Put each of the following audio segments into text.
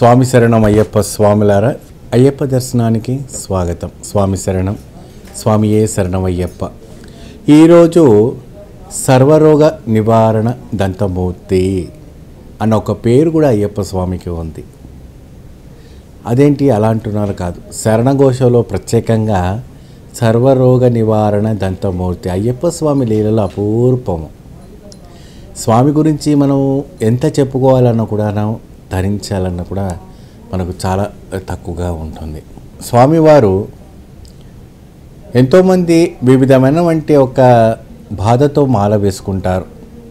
స్వామి శరణం అయ్యప్ప స్వాములారా, అయ్యప్ప దర్శనానికి స్వాగతం. స్వామి శరణం, స్వామియే శరణం అయ్యప్ప. ఈరోజు సర్వరోగ నివారణ దంతమూర్తి అన్న ఒక పేరు కూడా అయ్యప్ప స్వామికి ఉంది. అదేంటి అలా అంటున్నారు కాదు, శరణఘోషలో ప్రత్యేకంగా సర్వరోగ నివారణ దంతమూర్తి అయ్యప్ప స్వామి లీలలో అపూర్వము. స్వామి గురించి మనం ఎంత చెప్పుకోవాలన్నా కూడా, ధరించాలన్నా కూడా మనకు చాలా తక్కువగా ఉంటుంది. స్వామివారు ఎంతోమంది వివిధమైనటువంటి ఒక బాధతో మాల వేసుకుంటారు.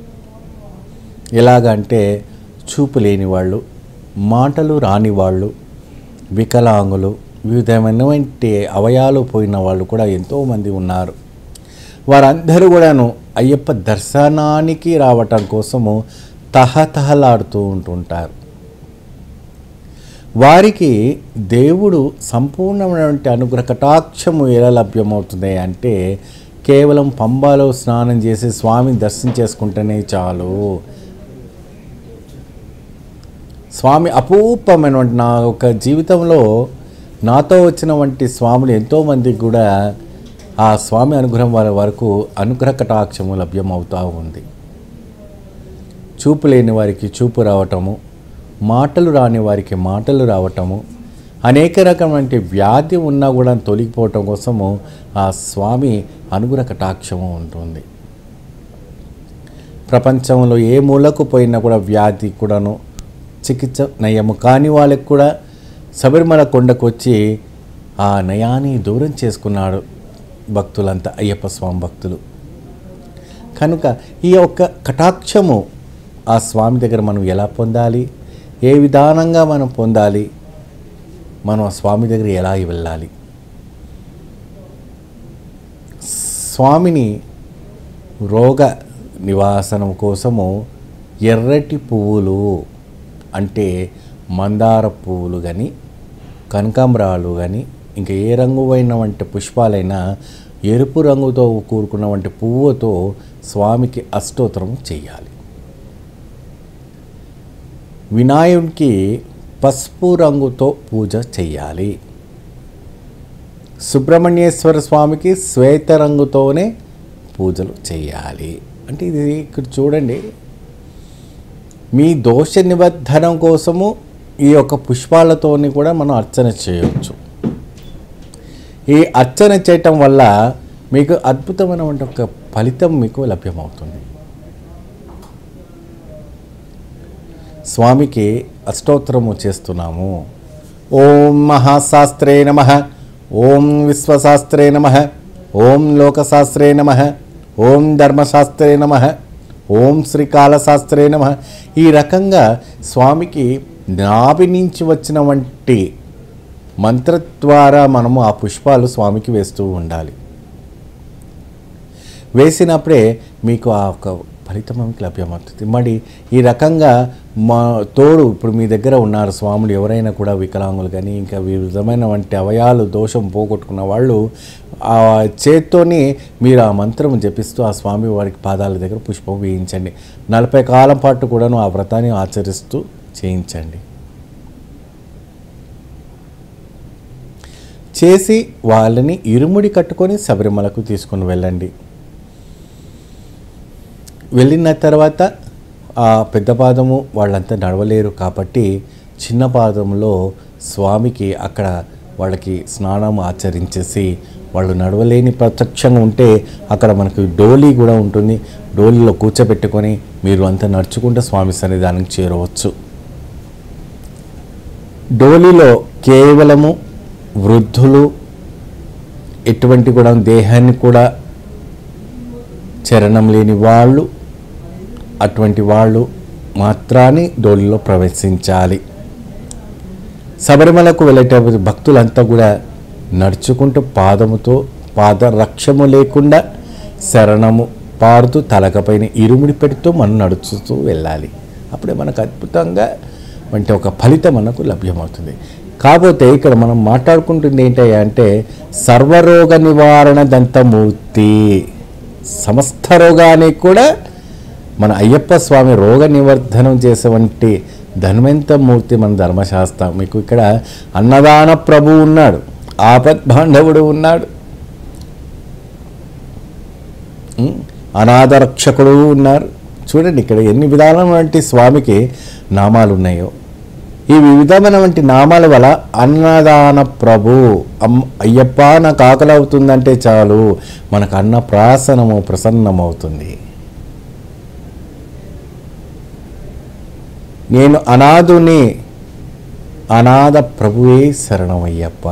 ఎలాగంటే చూపు లేని వాళ్ళు, మాటలు రాని వాళ్ళు, వికలాంగులు, వివిధమైనటువంటి అవయాలు పోయిన వాళ్ళు కూడా ఎంతోమంది ఉన్నారు. వారందరూ కూడాను అయ్యప్ప దర్శనానికి రావటం కోసము తహతహలాడుతూ ఉంటుంటారు. వారికి దేవుడు సంపూర్ణమైనటువంటి అనుగ్రహ కటాక్షము ఎలా లభ్యమవుతుంది అంటే, కేవలం పంబాలో స్నానం చేసి స్వామిని దర్శనం చేసుకుంటేనే చాలు. స్వామి అపూర్వమైనటువంటి నా ఒక జీవితంలో నాతో వచ్చిన వంటి స్వాములు ఎంతోమందికి కూడా ఆ స్వామి అనుగ్రహం వారి వరకు అనుగ్రహ కటాక్షము లభ్యమవుతూ ఉంది. చూపు లేని వారికి చూపు రావటము, మాటలు రాని వారికి మాటలు రావటము, అనేక రకమైన వ్యాధి ఉన్నా కూడా తొలగిపోవటం కోసము ఆ స్వామి అనుగ్రహ కటాక్షము ఉంటుంది. ప్రపంచంలో ఏ మూలకు పోయినా కూడా వ్యాధి కూడాను చికిత్స నయము కాని వాళ్ళకి కూడా శబరిమల కొండకు వచ్చి ఆ నయాన్ని దూరం చేసుకున్నాడు భక్తులంతా, అయ్యప్ప స్వామి భక్తులు. కనుక ఈ యొక్క కటాక్షము ఆ స్వామి దగ్గర మనం ఎలా పొందాలి, ఏ విధానంగా మనం పొందాలి, మనం ఆ స్వామి దగ్గర ఎలా వెళ్ళాలి? స్వామిని రోగ నివాసనం కోసము ఎర్రటి పువ్వులు అంటే మందార పువ్వులు కానీ, కనకాంబరాలు కానీ, ఇంకా ఏ రంగు అయిన వంటి పుష్పాలైనా ఎరుపు రంగుతో కూరుకున్న వంటి పువ్వుతో స్వామికి అష్టోత్తరం చేయాలి. వినాయకుడికి పసుపు రంగుతో పూజ చేయాలి. సుబ్రహ్మణ్యేశ్వర స్వామికి శ్వేత రంగుతోనే పూజలు చేయాలి. అంటే ఇది ఇక్కడ చూడండి, మీ దోష నివర్ధనం కోసము ఈ యొక్క పుష్పాలతోని కూడా మనం అర్చన చేయవచ్చు. ఈ అర్చన చేయటం వల్ల మీకు అద్భుతమైనటువంటి ఒక ఫలితం మీకు లభ్యమవుతుంది. స్వామికి అష్టోత్తరము చేస్తున్నాము. ఓం మహాశాస్త్రే నమః, ఓం విశ్వశాస్త్రే నమః, ఓం లోకశాస్త్రే నమః, ఓం ధర్మశాస్త్రే నమః, ఓం శ్రీకాళశాస్త్రే నమః. ఈ రకంగా స్వామికి నాభి నుంచి వచ్చిన వంటి మంత్ర ద్వారా మనము ఆ పుష్పాలు స్వామికి వేస్తూ ఉండాలి. వేసినప్పుడే మీకు ఆ ఒక ఫలితం మనకి లభ్యమవుతుంది. మరి ఈ రకంగా మా తోడు ఇప్పుడు మీ దగ్గర ఉన్నారు స్వాములు, ఎవరైనా కూడా వికలాంగులు కానీ ఇంకా వివిధమైన వంటి అవయాలు దోషం పోగొట్టుకున్న వాళ్ళు ఆ చేత్తోని మీరు ఆ మంత్రం జపిస్తూ ఆ స్వామి వారికి పాదాల దగ్గర పుష్పం వేయించండి. 40 కాలం పాటు కూడాను ఆ వ్రతాన్ని ఆచరిస్తూ చేయించండి. చేసి వాళ్ళని ఇరుముడి కట్టుకొని శబరిమలకు తీసుకుని వెళ్ళండి. వెళ్ళిన తర్వాత ఆ పెద్ద పాదము వాళ్ళంతా నడవలేరు కాబట్టి చిన్న పాదంలో స్వామికి అక్కడ వాళ్ళకి స్నానం ఆచరించేసి, వాళ్ళు నడవలేని ప్రత్యక్షంగా ఉంటే అక్కడ మనకు డోలీ కూడా ఉంటుంది. డోలీలో కూర్చోబెట్టుకొని మీరు అంతా నడుచుకుంటూ స్వామి సన్నిధానానికి చేరవచ్చు. డోలీలో కేవలము వృద్ధులు, ఎటువంటి కూడా దేహాన్ని కూడా చరణం లేని వాళ్ళు, అటువంటి వాళ్ళు మాత్రాన్ని డోలీలో ప్రవేశించాలి. శబరిమలకు వెళ్ళేటప్పుడు భక్తులంతా కూడా నడుచుకుంటూ పాదముతో పాదరక్షము లేకుండా శరణము పారుతూ తలకపైన ఇరుముడి పెడుతూ మనం నడుచుతూ వెళ్ళాలి. అప్పుడే మనకు అద్భుతంగా అంటే ఒక ఫలితం మనకు లభ్యమవుతుంది. కాకపోతే ఇక్కడ మనం మాట్లాడుకుంటుంది ఏంటంటే సర్వరోగ నివారణ దంతమూర్తి. సమస్త రోగానికి కూడా మన అయ్యప్ప స్వామి రోగ నివర్ధనం చేసేవంటి ధన్వంతమూర్తి మన ధర్మశాస్త్రం. మీకు ఇక్కడ అన్నదాన ప్రభు ఉన్నాడు, ఆపద్బాంధవుడు ఉన్నాడు, అనాథ రక్షకుడు ఉన్నారు. చూడండి ఇక్కడ ఎన్ని విధాలైనటువంటి స్వామికి నామాలు ఉన్నాయో. ఈ వివిధమైనటువంటి నామాల వల్ల అన్నదాన ప్రభు, అయ్యప్ప నాకు ఆకలి అవుతుందంటే చాలు మనకు అన్నప్రాసనము ప్రసన్నమవుతుంది. నేను అనాథుని, అనాథ ప్రభువే శరణమయ్యప్ప,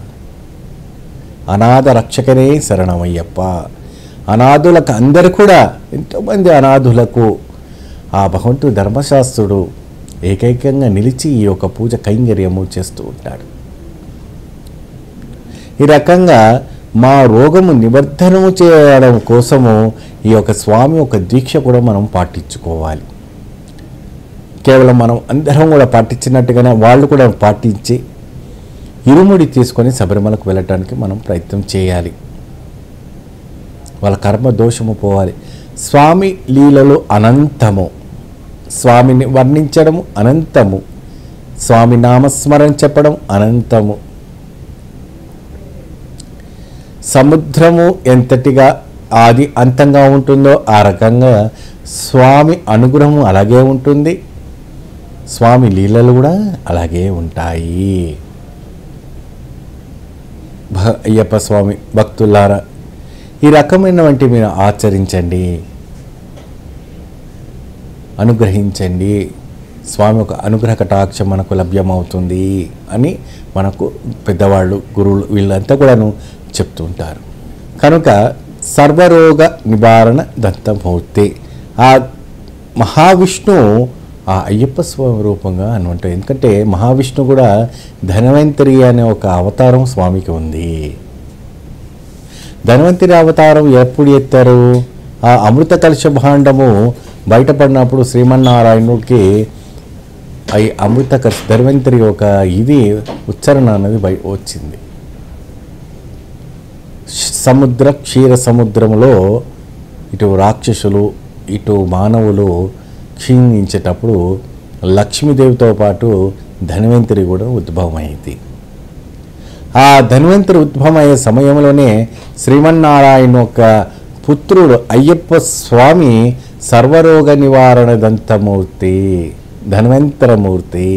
అనాథ రక్షకనే శరణమయ్యప్ప. అనాథులకు అందరు కూడా ఎంతోమంది అనాథులకు ఆ భగవంతుడు ధర్మశాస్త్రుడు ఏకైకంగా నిలిచి ఈ యొక్క పూజ కైంకర్యము చేస్తూ ఉంటాడు. ఈ రకంగా మా రోగము నివర్ధనము చేయడం కోసము ఈ యొక్క స్వామి ఒక దీక్ష కూడా మనం పాటించుకోవాలి. కేవలం మనం అందరం కూడా పాటించినట్టుగానే వాళ్ళు కూడా పాటించి ఇరుముడి తీసుకొని శబరిమలకు వెళ్ళటానికి మనం ప్రయత్నం చేయాలి. వాళ్ళ కర్మ దోషము పోవాలి. స్వామి లీలలు అనంతము, స్వామిని వర్ణించడము అనంతము, స్వామి నామస్మరణ చెప్పడం అనంతము. సముద్రము ఎంతటిగా ఆది అంతంగా ఉంటుందో ఆ రకంగా స్వామి అనుగ్రహము అలాగే ఉంటుంది, స్వామి లీలలు కూడా అలాగే ఉంటాయి. అయ్యప్ప స్వామి భక్తులారా, ఈ రకమైనటువంటి మీరు ఆచరించండి, అనుగ్రహించండి. స్వామి ఒక అనుగ్రహ కటాక్షం మనకు లభ్యమవుతుంది అని మనకు పెద్దవాళ్ళు, గురువులు వీళ్ళంతా కూడాను చెప్తూ ఉంటారు. కనుక సర్వరోగ నివారణ దత్తమూర్తి ఆ మహావిష్ణు ఆ అయ్యప్ప స్వామి రూపంగా అనుకుంటారు. ఎందుకంటే మహావిష్ణు కూడా ధన్వంతరి అనే ఒక అవతారం స్వామికి ఉంది. ధన్వంతరి అవతారం ఎప్పుడు ఎత్తారు? ఆ అమృత కలశ భాండము బయటపడినప్పుడు శ్రీమన్నారాయణుడికి ఈ అమృత కలశ ధన్వంతరి ఒక ఇది ఉచ్చారణ అనేది వచ్చింది. సముద్ర క్షీర సముద్రంలో ఇటు రాక్షసులు ఇటు మానవులు క్షీణించేటప్పుడు లక్ష్మీదేవితో పాటు ధన్వంతరి కూడా ఉద్భవమైంది. ఆ ధన్వంతరి ఉద్భవమయ్యే సమయంలోనే శ్రీమన్నారాయణ యొక్క పుత్రుడు అయ్యప్ప స్వామి సర్వరోగ నివారణ దంతమూర్తి, ధన్వంతరమూర్తి.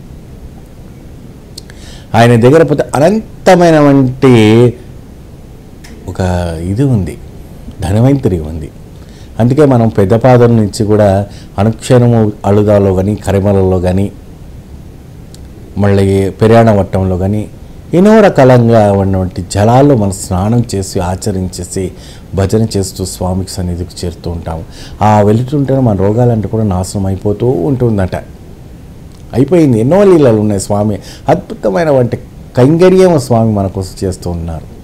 ఆయన దగ్గర పోతే అనంతమైనటువంటి ఒక ఇది ఉంది, ధన్వంతరి ఉంది. అందుకే మనం పెద్దపాదం నుంచి కూడా అనుక్షణము అలుదాలో కానీ కరిమలలో కానీ మళ్ళీ పెర్యాణవట్టంలో కానీ ఎన్నో రకాలంగా ఉన్నటువంటి జలాల్లో మనం స్నానం చేసి ఆచరించేసి భజన చేస్తూ స్వామికి సన్నిధికి చేరుతూ ఉంటాము. ఆ వెళుతుంటేనే మన రోగాలంటే కూడా నాశనం అయిపోతూ ఉంటుందట. అయిపోయింది. ఎన్నో లీలలు ఉన్నాయి. స్వామి అద్భుతమైన వంటి కైంకర్యం స్వామి మన కోసం చేస్తూ ఉన్నారు.